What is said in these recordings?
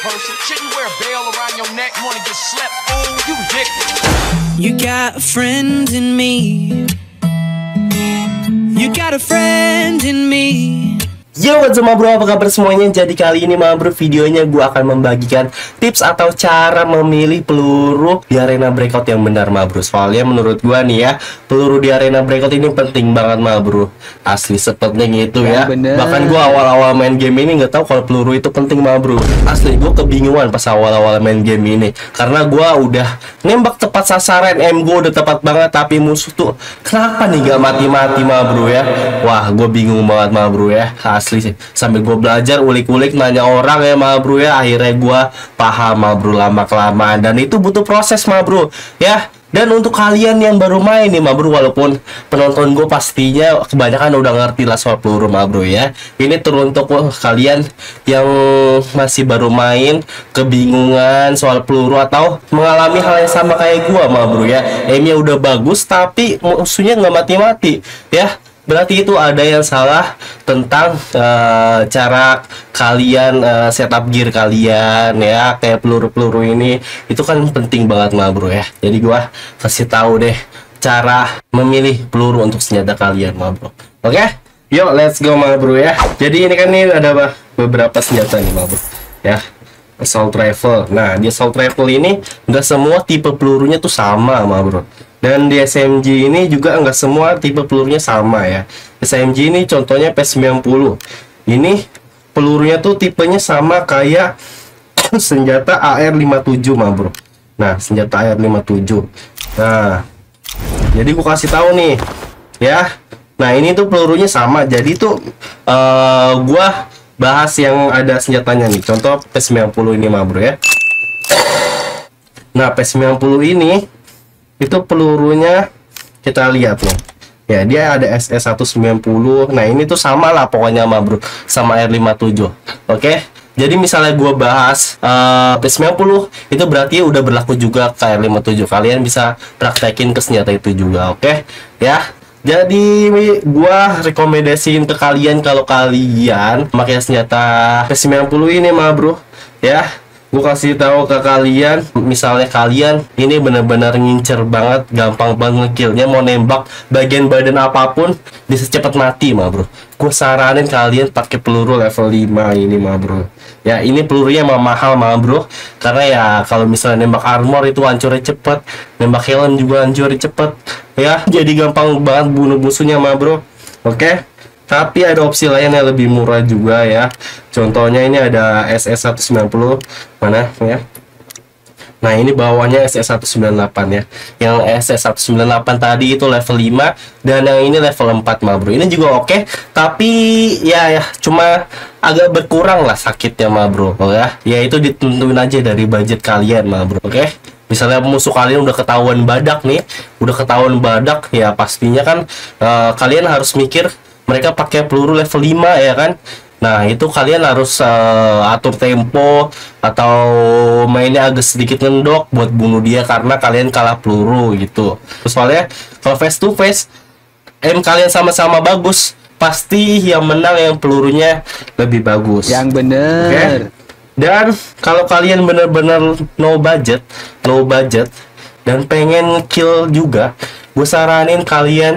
person. Shouldn't wear a bell around your neck, wanna get slept, fool, you ridiculous. You got a friend in me. You got a friend in me. Yo, what's up bro, apa kabar semuanya? Jadi kali ini bro, videonya gue akan membagikan tips atau cara memilih peluru di arena breakout yang benar bro. Soalnya menurut gue nih ya, peluru di arena breakout ini penting banget bro. Asli sepenting itu ya. Bahkan gue awal-awal main game ini nggak tahu kalau peluru itu penting bro. Asli gue kebingungan pas awal-awal main game ini, karena gue udah nembak tepat sasaran, aim gue udah tepat banget, tapi musuh tuh kenapa nih gak mati-mati bro ya. Wah, gue bingung banget bro ya. Asli sih, sambil gue belajar ulik-ulik nanya orang ya bro ya, akhirnya gue paham bro lama kelamaan, dan itu butuh proses bro ya. Dan untuk kalian yang baru main nih bro, walaupun penonton gue pastinya kebanyakan udah ngerti lah soal peluru bro ya, ini teruntuk kalian yang masih baru main, kebingungan soal peluru atau mengalami hal yang sama kayak gue bro ya, aimnya udah bagus tapi musuhnya nggak mati-mati ya. Berarti itu ada yang salah tentang cara kalian setup gear kalian ya. Kayak peluru-peluru ini itu kan penting banget bro ya. Jadi gua kasih tahu deh cara memilih peluru untuk senjata kalian bro. Oke? Yuk let's go bro ya. Jadi ini kan nih ada beberapa senjata nih bro ya. Assault rifle. Nah, di assault rifle ini nggak semua tipe pelurunya tuh sama bro. Dan di SMG ini juga nggak semua tipe pelurunya sama ya. SMG ini contohnya P90. Ini pelurunya tuh tipenya sama kayak senjata AR57 bro. Nah, senjata AR57. Nah, jadi gua kasih tahu nih ya. Nah, ini tuh pelurunya sama. Jadi tuh gua bahas yang ada senjatanya nih. Contoh P90 ini bro ya. Nah, P90 ini itu pelurunya kita lihat nih ya, dia ada SS190. Nah, ini tuh sama lah pokoknya bro sama R57. Oke, jadi misalnya gue bahas P90 itu berarti udah berlaku juga ke R57. Kalian bisa praktekin ke senjata itu juga. Oke ya. Jadi gua rekomendasiin ke kalian kalau kalian pakai senjata P90 ini bro ya. Gue kasih tahu ke kalian, misalnya kalian ini benar-benar ngincer banget, gampang banget ngekillnya, mau nembak bagian badan apapun bisa cepat mati bro. Gue saranin kalian pakai peluru level 5 ini bro. Ya, ini pelurunya emang mahal bro, karena ya kalau misalnya nembak armor itu hancurnya cepet, nembak helm juga hancurnya cepet ya. Jadi gampang banget bunuh musuhnya bro. Oke. Tapi ada opsi lain yang lebih murah juga ya. Contohnya ini ada SS190 mana ya. Nah, ini bawahnya SS198 ya. Yang SS198 tadi itu level 5 dan yang ini level 4 bro. Ini juga oke, tapi ya cuma agak berkurang lah sakitnya bro ya. Ya itu ditentuin aja dari budget kalian bro. Oke. Misalnya musuh kalian udah ketahuan badak nih, ya pastinya kan kalian harus mikir mereka pakai peluru level 5 ya kan. Nah, itu kalian harus atur tempo atau mainnya agak sedikit ngendok buat bunuh dia karena kalian kalah peluru gitu. Soalnya kalau face to face aim kalian sama-sama bagus, pasti yang menang yang pelurunya lebih bagus. Yang bener. Okay? Dan kalau kalian bener-bener no budget dan pengen kill juga, gue saranin kalian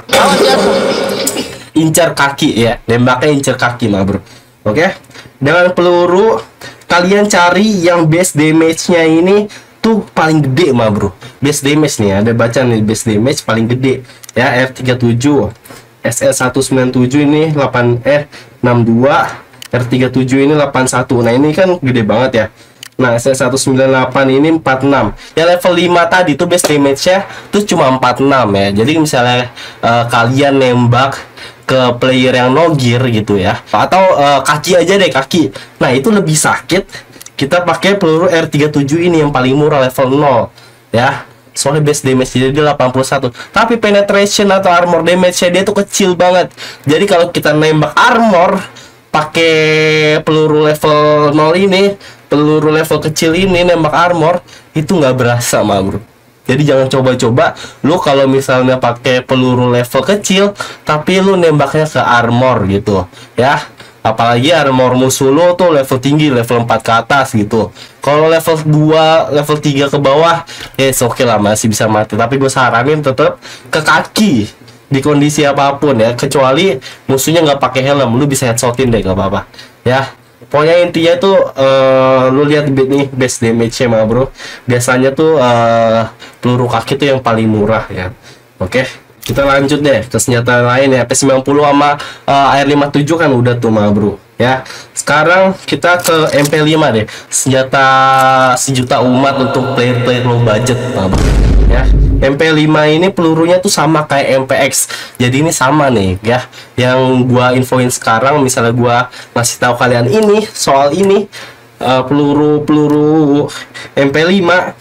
incar kaki ya, nembaknya incar kaki bro. Oke, dengan peluru kalian cari yang base damage-nya ini tuh paling gede bro. Base damage nih, ada baca nih base damage paling gede ya, R37, SS197 ini 62, R37 ini 81. Nah, ini kan gede banget ya. Nah, SS198 ini 46. Ya level 5 tadi tuh base damage-nya tuh cuma 46 ya. Jadi misalnya kalian nembak ke player yang no gear gitu ya, atau kaki aja deh, kaki. Nah, itu lebih sakit. Kita pakai peluru R37 ini yang paling murah level 0 ya. Soalnya base damage dia 81, tapi penetration atau armor damage-nya dia tuh kecil banget. Jadi kalau kita nembak armor pakai peluru level 0 ini, peluru level kecil ini nembak armor itu nggak berasa bro. Jadi jangan coba-coba lu kalau misalnya pakai peluru level kecil tapi lu nembaknya ke armor gitu ya. apalagi armor musuh lo tuh level tinggi, level 4 ke atas gitu. Kalau level 2, level 3 ke bawah ya oke lah, masih bisa mati, tapi gue saranin tetap ke kaki di kondisi apapun ya, kecuali musuhnya nggak pakai helm, lu bisa headshotin deh, nggak apa-apa ya. Pokoknya intinya tuh lu lihat nih base damage-nya mah bro, biasanya tuh peluru kaki tuh yang paling murah ya. Oke, kita lanjut deh ke senjata lain ya. P90 sama AR57 kan udah tuh mah bro ya. Sekarang kita ke MP5 deh, senjata sejuta umat untuk player-player low budget mah bro ya. MP5 ini pelurunya tuh sama kayak MPX, jadi ini sama nih ya. Yang gua infoin sekarang, misalnya gua ngasih tahu kalian ini soal ini peluru MP5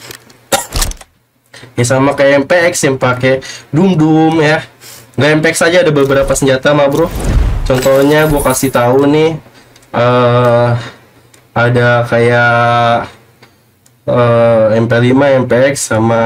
ya sama kayak MPX yang pakai dum ya. Nggak MPX aja, ada beberapa senjata mah bro. Contohnya gua kasih tahu nih, ada kayak MP5, MPX sama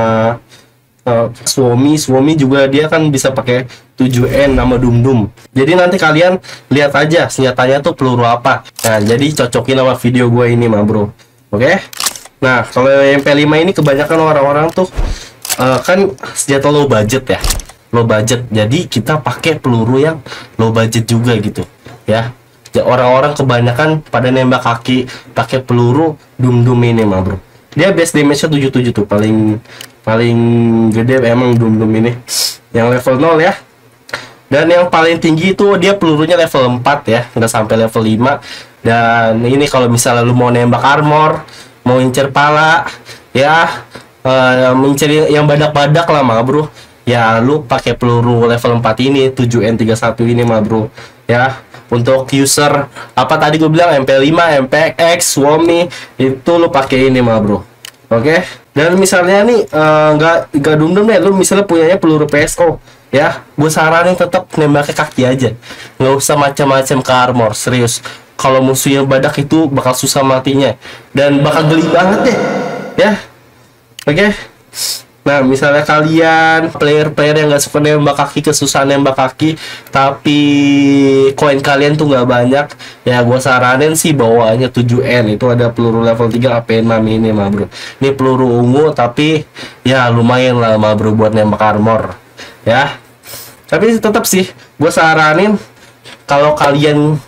Suomi juga dia kan bisa pakai 7N nama dum. Jadi nanti kalian lihat aja senjatanya tuh peluru apa. Nah, jadi cocokin sama video gue ini mah bro. Oke. Nah, kalau MP5 ini kebanyakan orang-orang tuh kan senjata low budget ya. Low budget. Jadi kita pakai peluru yang low budget juga gitu ya. Orang-orang kebanyakan pada nembak kaki pakai peluru dum ini mah bro. Dia base damage-nya 77 tuh, paling gede emang dum ini yang level 0 ya. Dan yang paling tinggi itu dia pelurunya level 4 ya, nggak sampai level 5. Dan ini kalau misalnya lu mau nembak armor, mau incer pala ya, mencari yang badak-badak lah mah bro ya, lu pakai peluru level 4 ini, 7N31 ini mah bro ya. Untuk user apa tadi gue bilang MP5, MPX, Suomi itu lu pakai ini mah bro. Oke. Dan misalnya nih nggak dum deh, lu misalnya punyanya peluru PSO ya, gue saranin tetap nembaknya kaki aja, nggak usah macam-macam ke armor. Serius, kalau musuh yang badak itu bakal susah matinya dan bakal geli banget deh ya. Oke. Nah, misalnya kalian player-player yang nggak suka nembak kaki, kesusahan nembak kaki, tapi koin kalian tuh nggak banyak, ya gue saranin sih bawaannya 7N. Itu ada peluru level 3 AP6 ini mah bro. Ini peluru ungu tapi ya lumayan lah mah bro buat nembak armor ya. Tapi tetap sih gue saranin kalau kalian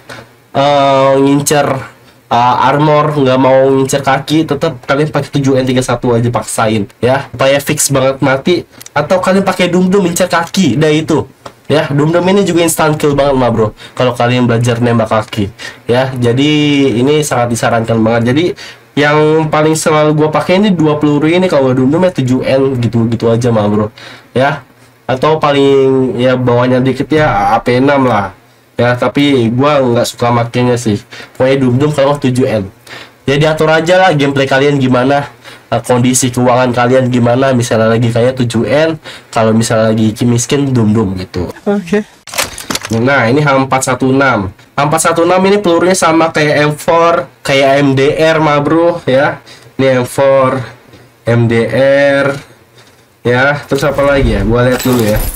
ngincer armor, nggak mau ngincer kaki, tetap kalian pakai 7N31 aja, paksain ya supaya fix banget mati. Atau kalian pakai dum ngincer kaki, dah itu ya. Dum ini juga instant kill banget mah bro kalau kalian belajar nembak kaki ya. Jadi ini sangat disarankan banget. Jadi yang paling selalu gue pakai ini 2 peluru ini, kalau dum ya 7N gitu aja mah bro ya. Atau paling ya bawahnya dikit ya AP6 lah ya, tapi gua nggak suka makainya sih. Pokoknya dum kalau 7N. Ya diatur aja lah gameplay kalian gimana, kondisi keuangan kalian gimana. Misalnya lagi kayak 7N, kalau misalnya lagi miskin dum gitu. Oke. Nah, ini H416. H416 ini pelurunya sama kayak M4, kayak MDR mah bro ya. Ini M4, MDR ya. Terus apa lagi ya? Gua lihat dulu ya.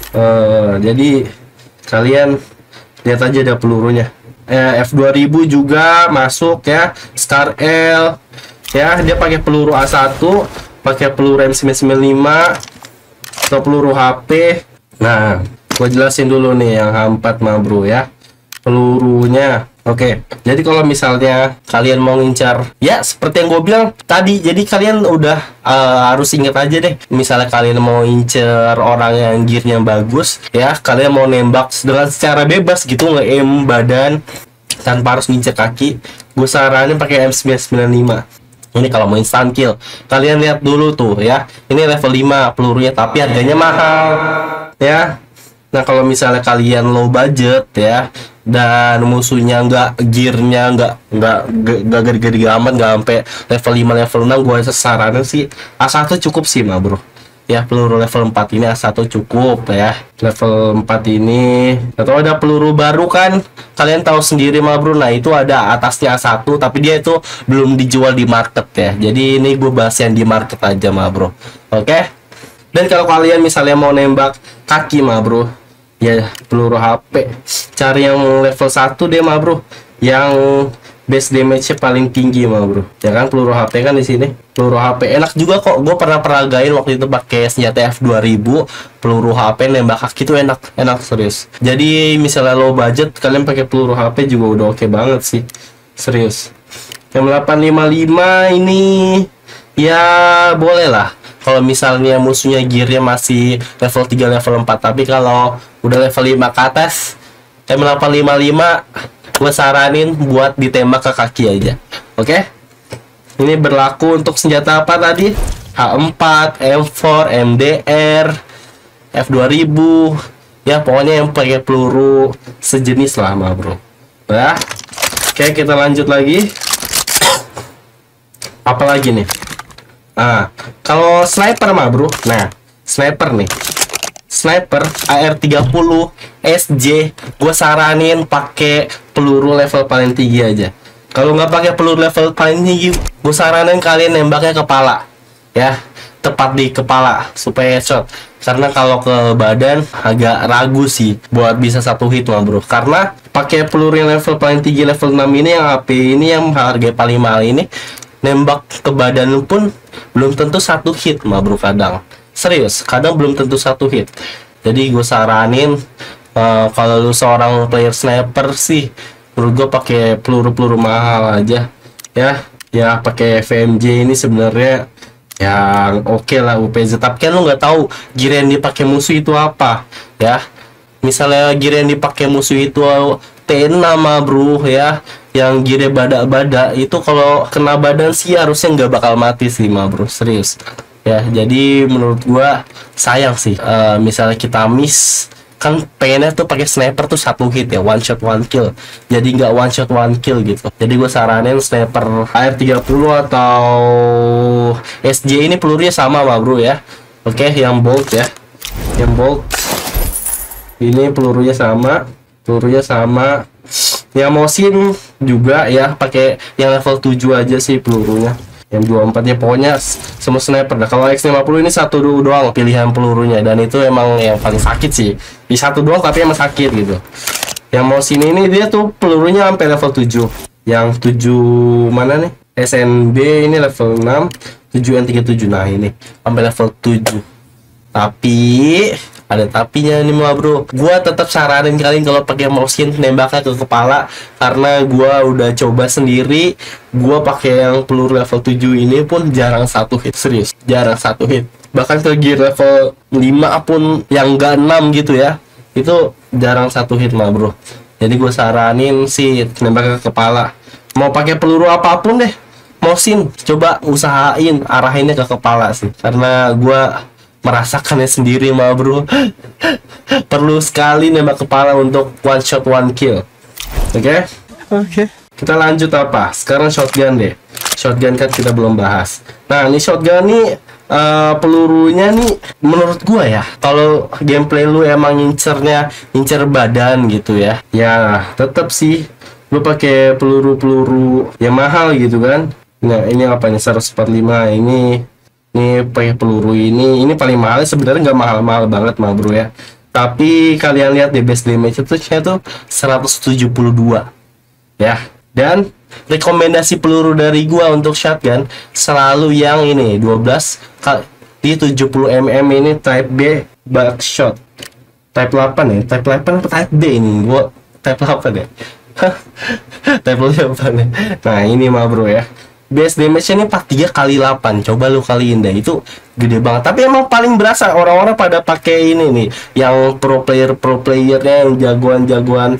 Jadi kalian lihat aja ada pelurunya. F2000 juga masuk ya. Scar L ya, dia pakai peluru A1, pakai peluru M995 atau peluru HP. Nah, gue jelasin dulu nih yang H4 mah bro ya, pelurunya. Oke, jadi kalau misalnya kalian mau ngincar ya seperti yang gue bilang tadi, jadi kalian udah harus inget aja deh. Misalnya kalian mau ngincar orang yang gearnya bagus ya, kalian mau nembak dengan secara bebas gitu, nge-aim badan tanpa harus ngincar kaki, gue saranin pakai M995. Ini kalau mau instant kill. Kalian lihat dulu tuh ya, ini level 5 pelurunya tapi harganya mahal ya. Nah, kalau misalnya kalian low budget ya, dan musuhnya gearnya nggak gede-gede amat, nggak sampai level 5 level 6, gue saranin sih A1 cukup sih mah bro ya. Peluru level 4 ini A1 cukup ya, level 4 ini. Atau ada peluru baru kan, kalian tahu sendiri mah bro. Nah, itu ada atasnya A1 tapi dia itu belum dijual di market ya, jadi ini gue bahas yang di market aja mah bro. Oke. Dan kalau kalian misalnya mau nembak kaki mah bro ya, peluru HP cari yang level 1 deh mah bro yang base damage-nya paling tinggi mah bro. Ya kan, peluru HP kan di sini. Peluru HP enak juga kok. Gue pernah peragain waktu itu pakai senjata F2000, peluru HP nembak kaki itu enak serius. Jadi misalnya low budget, kalian pakai peluru HP juga udah oke banget sih. Serius. Yang 855 ini ya boleh lah. Kalau misalnya musuhnya gearnya masih level 3, level 4. Tapi kalau udah level 5 ke atas, M855 gue saranin buat ditembak ke kaki aja. Oke? Ini berlaku untuk senjata apa tadi? H4, M4, MDR, F2000. Ya pokoknya yang pakai peluru sejenis lah mah bro. Nah, oke, kita lanjut lagi. Apa lagi nih? Kalau sniper mah bro. Nah, sniper nih. Sniper AR30 SJ, gue saranin pakai peluru level paling tinggi aja. Kalau nggak pakai peluru level paling tinggi, gue saranin kalian nembaknya kepala, ya, tepat di kepala supaya headshot. Karena kalau ke badan agak ragu sih buat bisa satu hit mah bro. Karena pakai peluru yang level paling tinggi, level 6 ini, yang AP ini, yang harga paling mahal ini, nembak ke badan pun belum tentu satu hit mah bro. Kadang serius, kadang belum tentu satu hit. Jadi gue saranin kalau lu seorang player sniper sih, menurut gue pakai peluru-peluru mahal aja ya. Ya pakai FMJ ini sebenarnya yang oke lah UPZ. Tapi kan lu nggak tahu gear yang dipakai musuh itu apa ya. Misalnya gear yang dipakai musuh itu T6 mah bro ya, yang gearnya badak-badak itu, kalau kena badan sih harusnya nggak bakal mati sih mah bro, serius. Ya, jadi menurut gua sayang sih misalnya kita miss, kan pengennya tuh pakai sniper tuh satu hit ya, one shot one kill. Jadi nggak one shot one kill gitu. Jadi gue saranin sniper AR30 atau SJ ini pelurunya sama mah bro ya. Oke, yang bolt ya. Yang bolt ini pelurunya sama, Yang Mosin juga ya, pakai yang level 7 aja sih pelurunya. Yang 24 nya pokoknya semua sniper. Nah, kalau X50 ini satu doang pilihan pelurunya, dan itu emang yang paling sakit sih. Di satu doang tapi emang sakit gitu. Yang Mosin ini dia tuh pelurunya sampai level 7. Yang 7 mana nih? SNB ini level 6, 7N37. Nah, ini sampai level 7. Tapi ada tapinya nih mah bro. Gua tetap saranin kalian kalau pakai Mosin nembaknya ke kepala, karena gua udah coba sendiri. Gua pakai yang peluru level 7 ini pun jarang satu hit, serius, jarang satu hit. Bahkan ke gear level 5 pun yang enggak 6 gitu ya, itu jarang satu hit mah bro. Jadi gue saranin sih nembak ke kepala. Mau pakai peluru apapun deh, Mosin coba usahain arahinnya ke kepala sih, karena gua merasakannya sendiri mah bro. Perlu sekali nembak kepala untuk one shot one kill. Oke? Kita lanjut apa? Sekarang shotgun deh. Shotgun kan kita belum bahas. Nah, ini shotgun nih pelurunya nih menurut gua ya, kalau gameplay lu emang ngincer badan gitu ya, ya tetap sih lu pakai peluru yang mahal gitu kan. Nah, ini apa nih, 145 ini pakai peluru ini paling mahal sebenarnya, nggak mahal-mahal banget mah bro ya. Tapi kalian lihat deh, base damage itu tuh 172 ya. Dan rekomendasi peluru dari gua untuk shotgun selalu yang ini 12 di 70 mm ini type B buckshot. Type 8 ya, type 8 apa type B ini? Gua type 8 ya. Type 8 ya. Nah, ini mah bro ya. Base damage ini 43 kali 8. Coba lu kaliin deh, itu gede banget. Tapi emang paling berasa orang-orang pada pakai ini nih, yang pro playernya, yang jagoan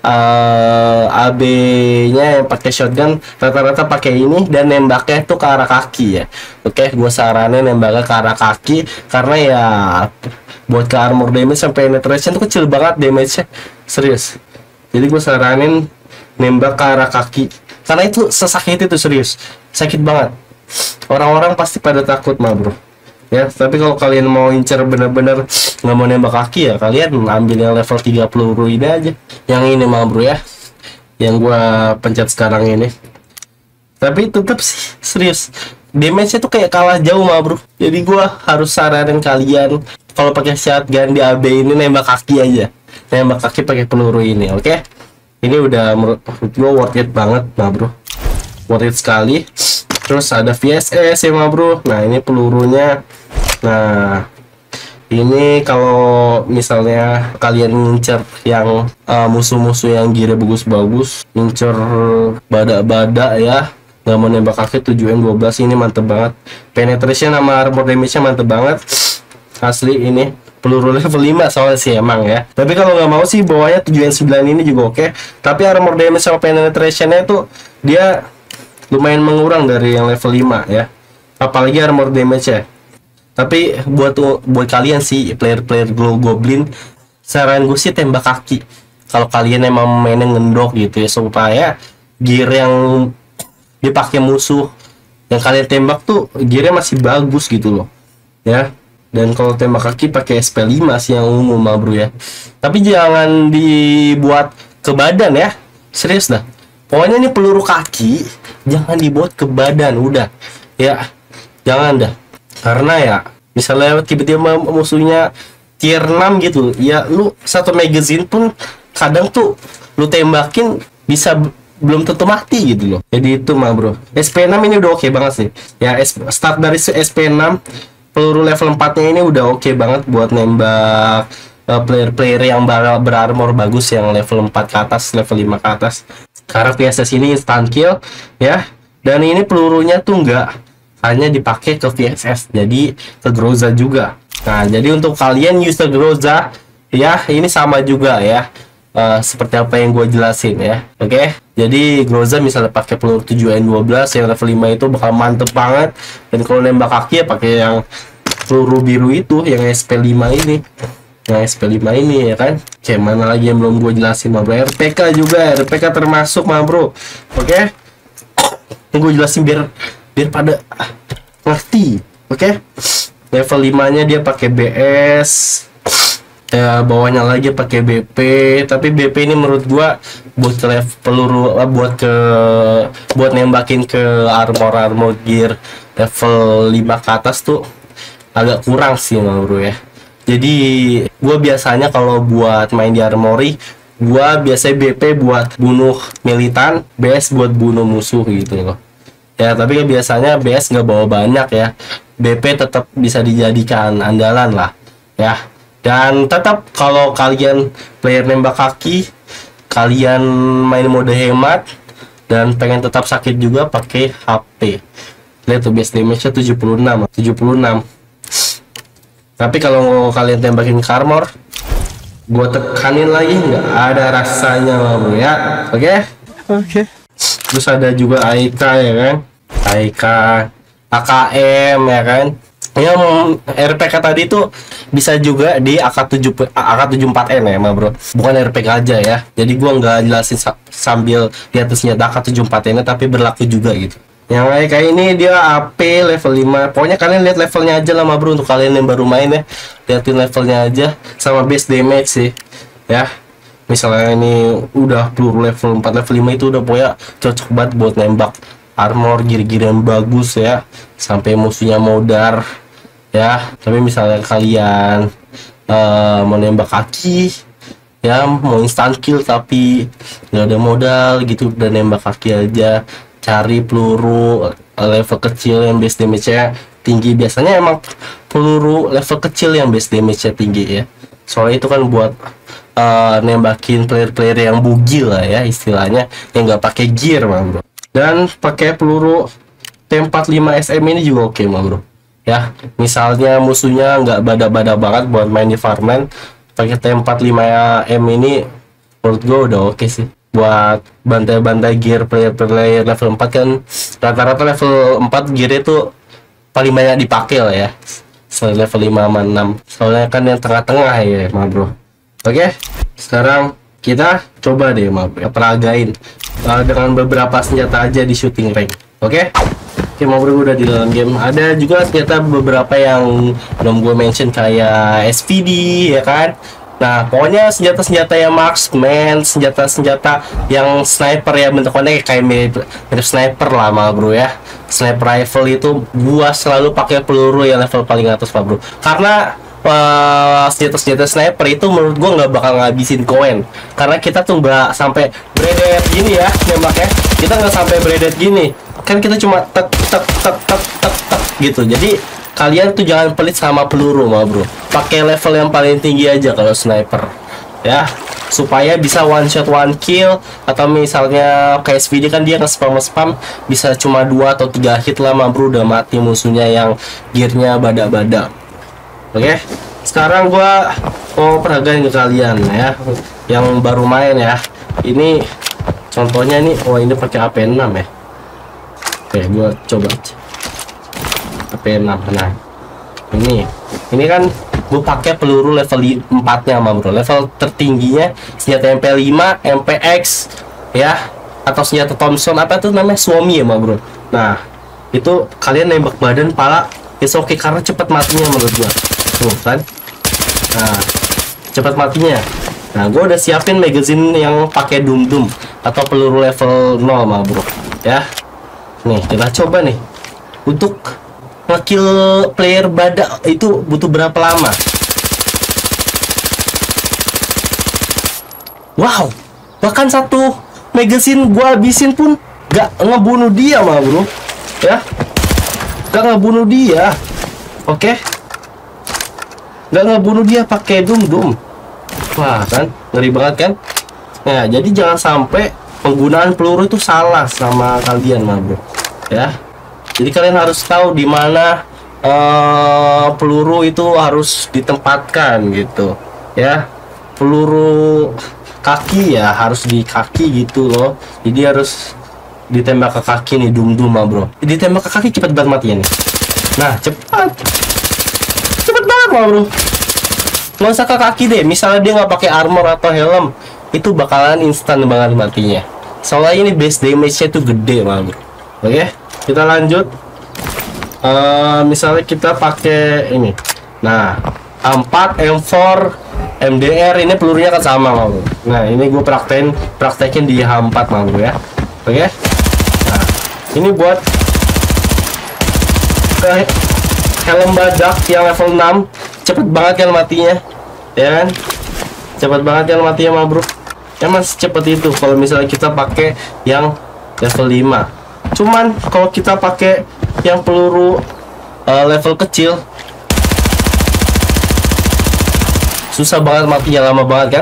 AB-nya yang pakai shotgun rata-rata pakai ini, dan nembaknya tuh ke arah kaki ya. Oke, gue saranin nembaknya ke arah kaki, karena ya buat ke armor damage sampai penetration tuh kecil banget damage-nya, serius. Jadi gue saranin nembak ke arah kaki, karena itu sesakit itu, serius, sakit banget. Orang-orang pasti pada takut mah bro ya. Tapi kalau kalian mau incer bener-bener nggak mau nembak kaki ya, kalian ambil yang level 30 peluru ini aja, yang ini mah bro ya, yang gua pencet sekarang ini. Tapi tetap sih serius, damage-nya tuh kayak kalah jauh mah bro. Jadi gua harus saranin kalian kalau pakai shotgun di AB ini nembak kaki aja, nembak kaki pakai peluru ini. Oke? Ini udah menurut gue worth it banget ma bro, worth it sekali. Terus ada VSS ya ma bro. Nah ini pelurunya. Nah ini kalau misalnya kalian ngincer yang musuh-musuh yang gear bagus-bagus, ngincer badak-badak ya, nggak mau nembak kaki 7M12, ini mantep banget. Penetration sama armor damage-nya mantep banget asli. Ini peluru level 5 soalnya sih emang ya. Tapi kalau nggak mau sih bawahnya 7N9 ini juga oke. Tapi armor damage sama penetration-nya itu dia lumayan mengurang dari yang level 5 ya. Apalagi armor damage-nya. Tapi buat kalian sih player-player Glow Goblin, saran gue sih tembak kaki. Kalau kalian emang mainnya ngendok gitu ya, supaya gear yang dipakai musuh yang kalian tembak tuh gearnya masih bagus gitu loh ya. Dan kalau tembak kaki pakai SP5 sih yang umum mah bro ya. Tapi jangan dibuat ke badan ya, serius dah. Pokoknya ini peluru kaki jangan dibuat ke badan udah ya, jangan dah. Karena ya misalnya tiba-tiba musuhnya tier 6 gitu ya, lu satu magazine pun kadang tuh lu tembakin bisa belum tentu mati gitu loh. Jadi itu mah bro, SP6 ini udah oke banget sih ya. Start dari SP6 peluru level 4 nya ini udah oke banget buat nembak player-player yang berarmor bagus yang level 4 ke atas, level 5 ke atas. Karena VSS ini instant kill ya. Dan ini pelurunya tuh enggak hanya dipakai ke VSS, jadi ke Groza juga. Nah jadi untuk kalian user Groza ya, ini sama juga ya, seperti apa yang gue jelasin ya. Oke, jadi Groza misalnya pakai peluru 7N12 yang level 5 itu bakal mantep banget. Dan kalau nembak kaki ya pakai yang peluru biru itu yang SP5 ini. Yang SP5 ini ya kan. Oke, mana lagi yang belum gue jelasin ma bro? RPK juga, RPK termasuk ma bro. Oke, yang gue jelasin biar pada ngerti. Oke, level 5 nya dia pakai BS ya, bawahnya lagi pakai BP. Tapi BP ini menurut gua buat ke level peluru, buat nembakin ke armor gear level 5 ke atas tuh agak kurang sih bro ya. Jadi gua biasanya kalau buat main di armory, gua biasanya BP buat bunuh militan, BS buat bunuh musuh gitu loh ya. Tapi biasanya BS nggak bawa banyak ya, BP tetap bisa dijadikan andalan lah ya. Dan tetap kalau kalian player nembak kaki, kalian main mode hemat dan pengen tetap sakit juga, pakai HP. Lihat tuh base damage-nya 76. Tapi kalau kalian tembakin ke armor, gue tekanin lagi nggak ada rasanya bro ya. Oke. Terus ada juga AIK ya kan, AIK, AKM ya kan. Yang RPK tadi tuh bisa juga di AK74N ya ma bro, bukan RPK aja ya. Jadi gua nggak jelasin sambil di atasnya AK74N tapi berlaku juga gitu. Yang kayak ini dia AP level 5. Pokoknya kalian lihat levelnya aja lah ma bro, untuk kalian yang baru main ya, liatin levelnya aja sama base damage sih ya. Misalnya ini udah peluru level 4, level 5 itu udah pokoknya cocok banget buat nembak armor, gear-gear yang bagus ya, sampai musuhnya modar ya. Tapi misalnya kalian mau nembak kaki ya, mau instant kill tapi nggak ada modal gitu, udah nembak kaki aja, cari peluru level kecil yang base damage-nya tinggi. Biasanya emang peluru level kecil yang base damage-nya tinggi ya, soalnya itu kan buat nembakin player-player yang bugil lah ya istilahnya, yang nggak pakai gear mah bro. Dan pakai peluru T45 SM ini juga oke mah bro ya. Misalnya musuhnya nggak bada-bada banget buat main di farmland, pakai T45 M ini menurut gue udah oke sih buat bantai-bantai gear player level 4 kan. Rata-rata level 4 gear itu paling banyak dipakai lah ya, selain level 5 sama 6, soalnya kan yang tengah-tengah ya mah bro. Oke, sekarang kita coba deh ma bro, peragain dengan beberapa senjata aja di shooting rank. Oke, ma bro, udah di dalam game. Ada juga senjata beberapa yang belum gue mention kayak SVD ya kan. Nah pokoknya senjata-senjata yang marksman, senjata-senjata yang sniper ya, bentukannya kayak mirip sniper lah ma bro ya. Sniper rifle itu gua selalu pakai peluru yang level paling atas ma bro, karena senjata-senjata sniper itu menurut gua nggak bakal ngabisin koin, karena kita tuh nggak sampai bredet gini ya nembaknya. Kita nggak sampai bredet gini, kan kita cuma tek tek tek tek tek tek gitu. Jadi kalian tuh jangan pelit sama peluru mah bro, pakai level yang paling tinggi aja kalau sniper ya, supaya bisa one shot one kill. Atau misalnya kayak SVD kan dia nge-spam bisa cuma 2 atau 3 hit lah mah bro, udah mati musuhnya yang gearnya badak-badak. Oke, sekarang gua mau peragain ke kalian ya, yang baru main ya. Ini contohnya nih, oh ini pakai AP6 ya. Oke, gua coba AP6. Nah, ini kan gue pakai peluru level 4 nya mah bro, level tertingginya senjata MP5, MPX ya, atau senjata Thompson apa tuh namanya, Suomi ya mah bro. Nah itu kalian nembak badan pala it's okay, karena cepat matinya menurut gua tuh kan. Nah cepat matinya. Nah gue udah siapin magazine yang pakai dum atau peluru level 0 mah bro ya. Nih kita coba nih, untuk ngekill player badak itu butuh berapa lama? Wow, bahkan satu magazine gua habisin pun gak ngebunuh dia mah bro ya, gak ngebunuh dia. Oke, gak ngebunuh dia pakai dum. Wah kan ngeri banget kan. Nah jadi jangan sampai penggunaan peluru itu salah sama kalian mah bro ya. Jadi kalian harus tahu di mana peluru itu harus ditempatkan gitu ya. Peluru kaki ya harus di kaki gitu loh. Jadi harus ditembak ke kaki nih dum mah bro. Ditembak ke kaki cepet banget matinya nih. Nah cepet banget mah bro. Nggak usah ke kaki deh. Misalnya dia nggak pakai armor atau helm, itu bakalan instan banget matinya. Soalnya ini base damage-nya tuh gede mah bro. Oke, kita lanjut. Misalnya kita pakai ini. Nah, A4, M4, MDR ini pelurunya kan sama mah bro. Nah, ini gue praktekin di H4 mah bro ya. Oke. Nah, ini buat ke helm badak yang level 6, cepet banget kan matinya. Ya kan? Cepet banget kan matinya mah bro. Emang cepet itu kalau misalnya kita pakai yang level 5. Cuman kalau kita pakai yang peluru level kecil, susah banget matinya, lama banget kan.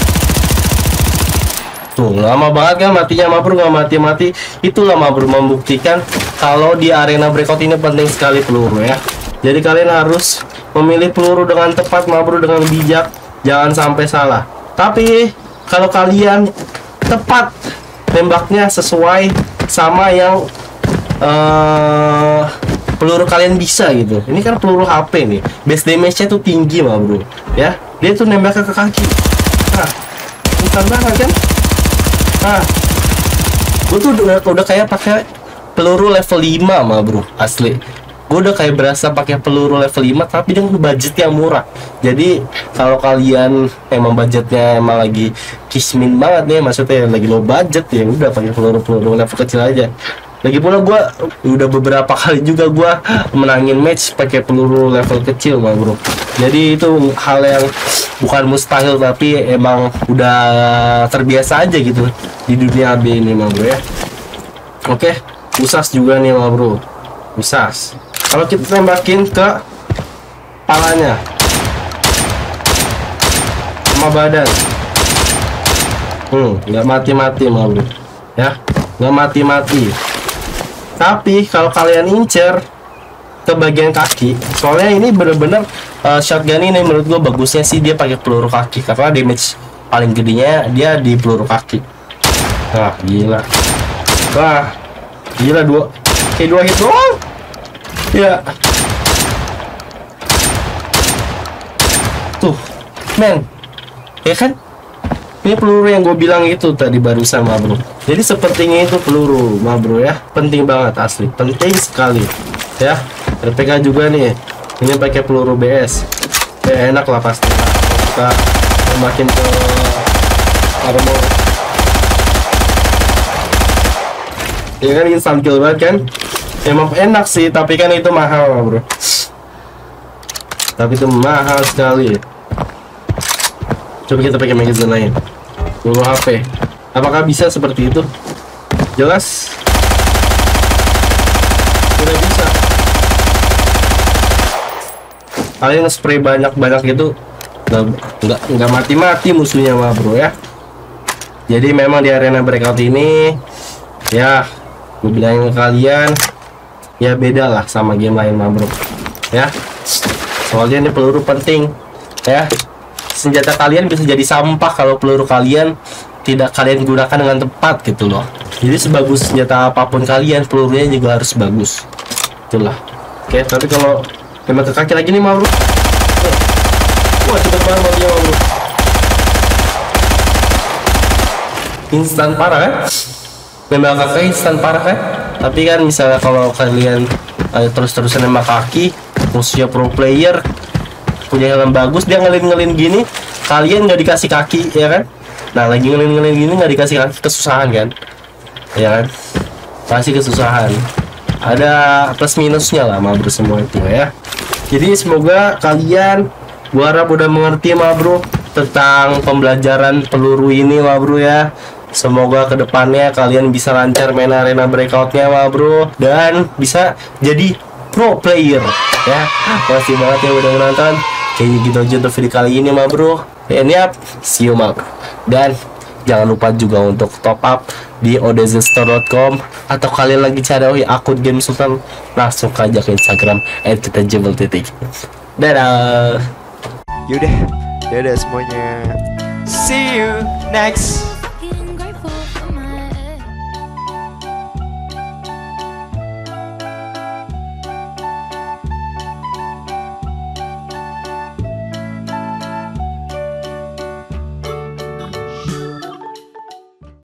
Tuh lama banget kan matinya mah bro, nggak mati-mati. Itulah mah bro membuktikan kalau di arena breakout ini penting sekali peluru ya. Jadi kalian harus memilih peluru dengan tepat mah bro, dengan bijak, jangan sampai salah. Tapi kalau kalian tepat tembaknya sesuai sama yang peluru kalian bisa gitu. Ini kan peluru HP nih, base damage-nya tuh tinggi mah bro ya. Dia tuh nembaknya ke kaki. Nah, instan banget kan. Nah, gue tuh udah kayak pakai peluru level 5 mah bro, asli. Gue udah kayak berasa pakai peluru level 5 tapi dengan budget yang murah. Jadi kalau kalian emang budgetnya emang lagi kismin banget nih, maksudnya lagi low budget, ya udah pakai peluru level kecil aja. Lagi pula gue udah beberapa kali juga gue menangin match pakai peluru level kecil mah bro. Jadi itu hal yang bukan mustahil, tapi emang udah terbiasa aja gitu di dunia AB ini mah bro ya. Oke, usas juga nih mah bro, usas. Kalau kita tembakin ke palanya sama badan, nggak mati-mati mah bro ya, nggak mati-mati. Tapi kalau kalian incer ke bagian kaki, soalnya ini bener-bener shotgun ini menurut gua bagusnya sih dia pakai peluru kaki, karena damage paling gedenya dia di peluru kaki. Wah gila, wah gila, dua hit doang ya. Tuh men, ya kan, ini peluru yang gue bilang itu tadi barusan mah bro. Jadi sepentingnya itu peluru mah bro ya, penting banget, asli penting sekali ya. RPK juga nih, ini pakai peluru BS ya, enak lah pasti. Kita makin ke armor ya kan, instant kill banget kan. Emang enak sih, tapi kan itu mahal bro. Tapi itu mahal sekali. Coba kita pakai magazine lain. Peluru HP. Apakah bisa seperti itu? Jelas tidak bisa. Kalian spray banyak-banyak itu nggak mati-mati musuhnya mah bro ya. Jadi memang di arena breakout ini ya gue bilangin ke kalian ya beda lah sama game lain mah bro ya. Soalnya ini peluru penting ya. Senjata kalian bisa jadi sampah kalau peluru kalian tidak kalian gunakan dengan tepat gitu loh. Jadi sebagus senjata apapun kalian, pelurunya juga harus bagus. Itulah. Oke, tapi kalau kena ke kaki lagi nih mah bro. Wah cepet banget matinya mah bro. Instan parah kan? Nembak kaki instan parah kan? Tapi kan misalnya kalau kalian terus-terusan nembak kaki, musuhnya pro player punya helm bagus, dia ngelin gini, kalian nggak dikasih kaki ya kan? Nah lagi ngelin gini nggak dikasih kaki, kesusahan kan? Ya kan? Pasti kesusahan. Ada plus minusnya lah mah bro semua itu ya. Jadi semoga kalian, gua harap udah mengerti mah bro tentang pembelajaran peluru ini mah bro ya. Semoga kedepannya kalian bisa lancar main arena breakoutnya mah bro, dan bisa jadi pro player ya. Makasih banget ya udah menonton. Kayaknya gitu aja untuk video kali ini mah bro. And yap, see you mah bro. Dan jangan lupa juga untuk top up di odzstore.com, atau kalian lagi cari akun Game Sultan, langsung aja ke Instagram @kitajebel_. Dadah. Yaudah, dadah semuanya. See you next